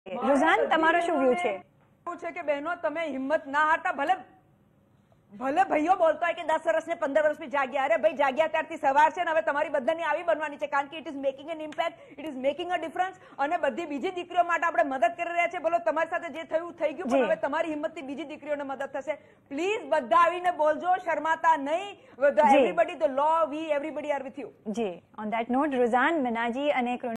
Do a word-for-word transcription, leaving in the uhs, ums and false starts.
રુઝાન, તમારો શું વ્યૂ છે? એવું છે કે બહેનો તમે હિંમત ના હારતા, ભલે ભલે ભાઈઓ બોલતો હોય કે દસ વર્ષ ને પંદર વર્ષ પછી જાગ્યા, અરે ભાઈ જાગ્યા ત્યારથી સવાર છે ને હવે તમારી બધાની આવી બનવાની છે, કારણ કે it is making an impact, it is making a difference. અને બધી બીજી દીકરીઓ માટે આપણે મદદ કરી રહ્યા છે. બોલો તમારી સાથે જે થયું થઈ ગયું, પણ હવે તમારી હિંમતથી બીજી દીકરીઓને મદદ થશે. પ્લીઝ બધા આવીને બોલજો, શરમાતા નહીં. એવરીબડી ધ લો, we everybody are with you. જી, ઓન ધેટ નોટ રુઝાન, મનાજી અને